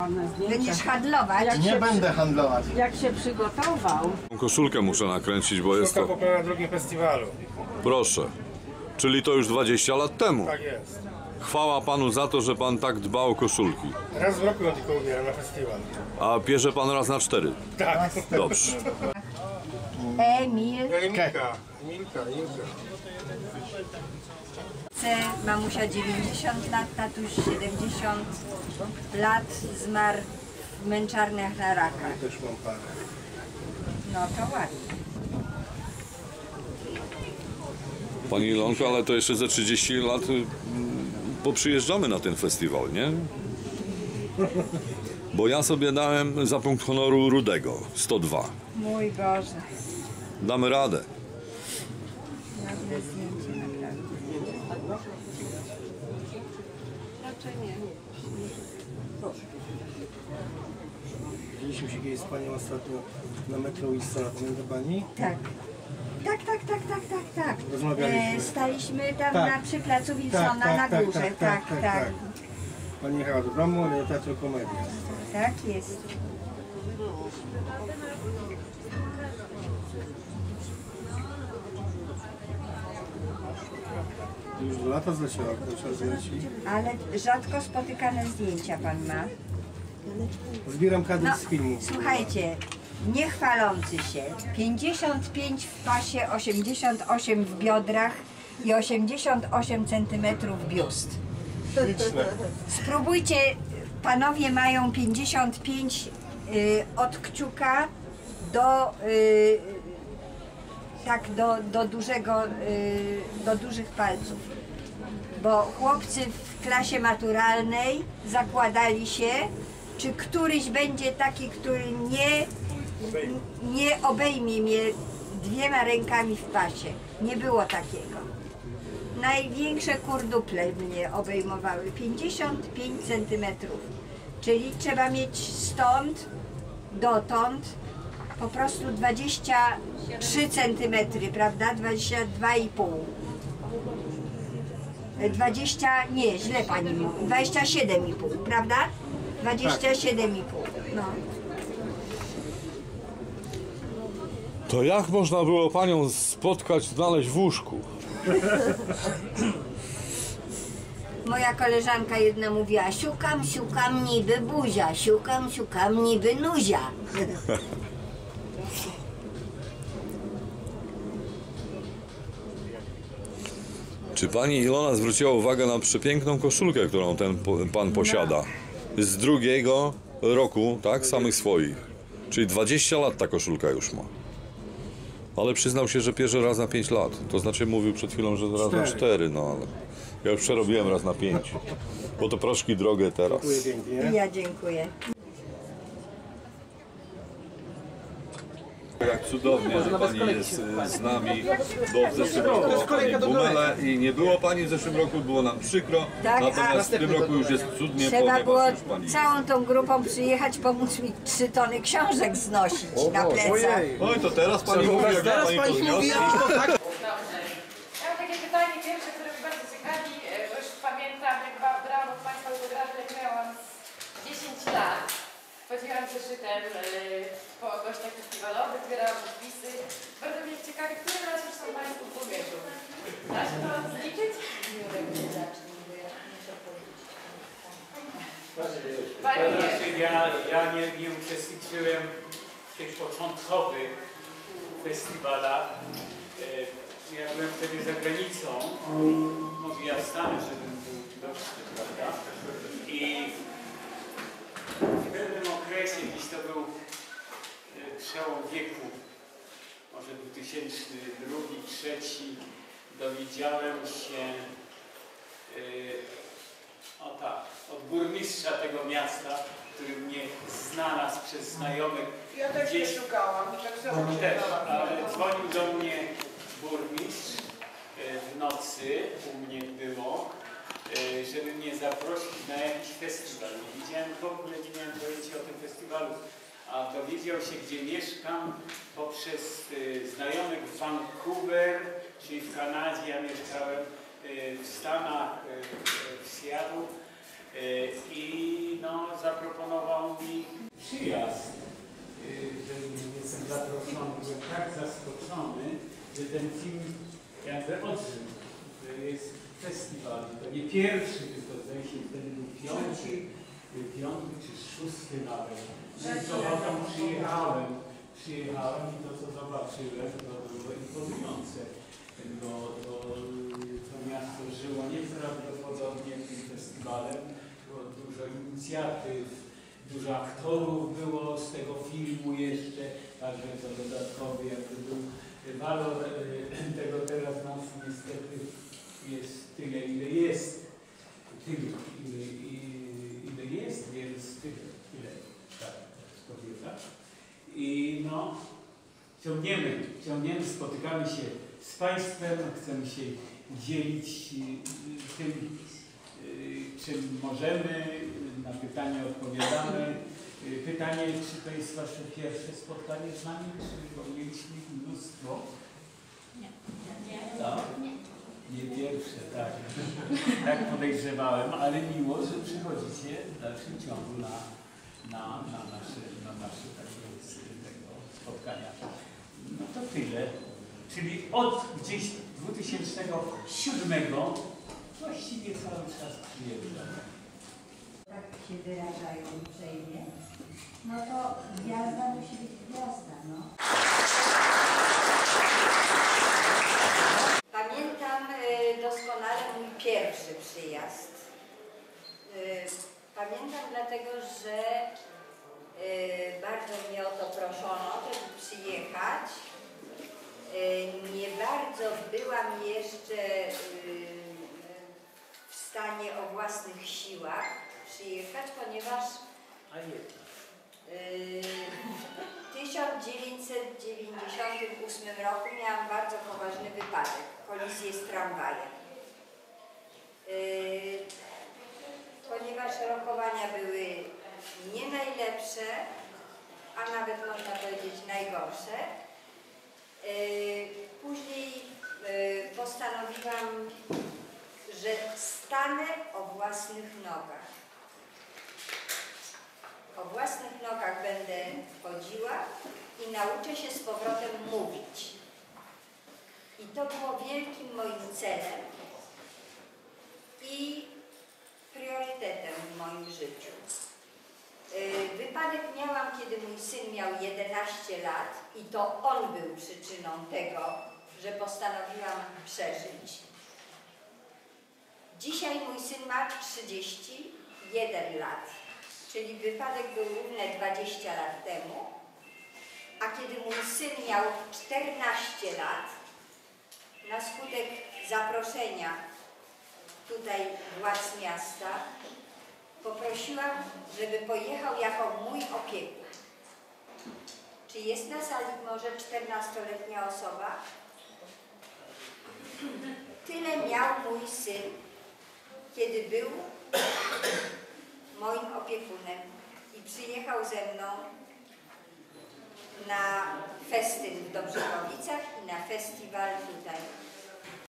ładne zdjęcia. Będziesz handlować? Nie będę handlować. Jak się przygotował. Koszulkę muszę nakręcić, bo jest Koszulka to... popełnia drugim festiwalu. Proszę. Czyli to już 20 lat temu. Tak jest. Chwała panu za to, że pan tak dba o koszulki. Raz w roku ją tylko ubieram na festiwal. A bierze pan raz na 4. Tak. Dobrze. Emil. Emilka. Mamusia 90 lat, tatuś 70 lat, zmarł w męczarniach na raka. Też mam parę. No to ładnie. Pani Ilonko, ale to jeszcze ze 30 lat poprzyjeżdżamy na ten festiwal, nie? Bo ja sobie dałem za punkt honoru Rudego, 102. Mój Boże. Damy radę. Ładne zdjęcie naprawdę. Widzieliśmy się kiedyś z panią ostatnio na metro Wilsona, pamięta pani? Tak. Tak. Rozmawialiśmy. Staliśmy tam Tak. przy placu Wilsona na górze. Tak. Pani jechała do domu, ale ja Teatru Komedia. Tak jest. Już 2 lata zleciała, to czas leci. Ale rzadko spotykane zdjęcia pan ma. Zbieram kadry z filmu. Słuchajcie, nie chwalący się. 55 w pasie, 88 w biodrach i 88 cm biust. Spróbujcie, panowie mają 55 od kciuka do dużych palców. Bo chłopcy w klasie maturalnej zakładali się, czy któryś będzie taki, który nie obejmie mnie 2 rękami w pasie. Nie było takiego. Największe kurduple mnie obejmowały 55 cm. Czyli trzeba mieć stąd dotąd po prostu 23 cm, prawda? 22,5. 20, nie, źle pani mówi, 27,5, prawda? 27,5, no. To jak można było panią spotkać, znaleźć w łóżku? Moja koleżanka jedna mówiła, siukam niby buzia, siukam niby nuzia. Czy pani Ilona zwróciła uwagę na przepiękną koszulkę, którą ten pan posiada? Z 2. roku, tak? Samych swoich. Czyli 20 lat ta koszulka już ma. Ale przyznał się, że pierwszy raz na 5 lat. To znaczy mówił przed chwilą, że raz na 4, no ale ja już przerobiłem raz na 5. Bo to proszki drogie teraz. Dziękuję pięknie. Ja dziękuję. Jak cudownie, że pani jest z nami, bo w zeszłym roku była pani w Bumele i nie było pani w zeszłym roku, było nam przykro, Tak, natomiast w tym roku już jest cudnie, Trzeba było ponieważ już pani... całą tą grupą przyjechać, pomóc mi 3 tony książek znosić na plecach. Oj, to teraz pani mówi, jak Teraz pani pani podniosła. mówi, Ja mam takie pytanie pierwsze, które mnie bardzo ciekawi, bo już pamiętam, jak brałam od Państwa autografy, jak miałam 10 lat. Chodziłam zeszytem po gościach festiwalowych, zbierałam podpisy. Bardzo mnie ciekawi, które raz już są Państwo w Burmieszu. Da się to zliczyć? Ja nie uczestniczyłem w tych początkowych festiwalach. Ja byłem wtedy za granicą, mówię ja Stany, żebym był widoczny, prawda? I w pewnym okresie, gdzieś to był przełom wieku, może 2002, 2003, dowiedziałem się od burmistrza tego miasta, który mnie znalazł przez znajomych. Ja też gdzieś szukałam, tak samo też, ale dzwonił do mnie burmistrz w nocy, u mnie było, żeby mnie zaprosić na jakiś festiwal. Nie widziałem w ogóle, nie miałem pojęcia o tym festiwalu, a dowiedział się, gdzie mieszkam poprzez znajomych w Vancouver, czyli w Kanadzie. Ja mieszkałem w Stanach, w Seattle i no, zaproponował przyjazd, że jestem zaproszony, byłem tak zaskoczony, że ten film jakby odżył, że jest festiwal. To nie pierwszy, tylko zdaje się wtedy był piąty czy szósty nawet. Z sobotą przyjechałem i to co zobaczyłem, to było imponujące. To miasto żyło nieprawdopodobnie tym festiwalem. Było dużo inicjatyw, dużo aktorów było z tego filmu jeszcze, także to dodatkowy jakby był walor tego teraz nas niestety jest tyle, ile jest. Ile jest, więc tyle, tak, kobieta. I no, ciągniemy, spotykamy się z Państwem, chcemy się dzielić tym, czym możemy, na pytanie odpowiadamy. Pytanie, czy to jest Wasze pierwsze spotkanie z nami, czy bo mieliśmy mnóstwo? Nie. Tak? Nie pierwsze, tak. Tak podejrzewałem, ale miło, że przychodzicie w dalszym ciągu na nasze tego spotkania. No to tyle. Czyli od gdzieś 2007 właściwie cały czas przyjeżdżamy. Tak się wyrażają uprzejmie, no to gwiazda musi być gwiazda, no. Pamiętam doskonale mój pierwszy przyjazd. Pamiętam dlatego, że bardzo mnie o to proszono, żeby przyjechać. Nie bardzo byłam jeszcze w stanie o własnych siłach przyjechać, ponieważ w 1998 roku miałam bardzo poważny wypadek, kolizję z tramwajem. Ponieważ rokowania były nie najlepsze, a nawet można powiedzieć najgorsze, później postanowiłam, że stanę o własnych nogach. O własnych nogach będę chodziła i nauczę się z powrotem mówić. I to było wielkim moim celem i priorytetem w moim życiu. Wypadek miałam, kiedy mój syn miał 11 lat i to on był przyczyną tego, że postanowiłam przeżyć. Dzisiaj mój syn ma 31 lat, czyli wypadek był równe 20 lat temu, a kiedy mój syn miał 14 lat, na skutek zaproszenia tutaj władz miasta, poprosiłam, żeby pojechał jako mój opiekun. Czy jest na sali może 14-letnia osoba? Tyle miał mój syn, kiedy był moim opiekunem i przyjechał ze mną na festyn w Dobrzechowicach i na festiwal tutaj.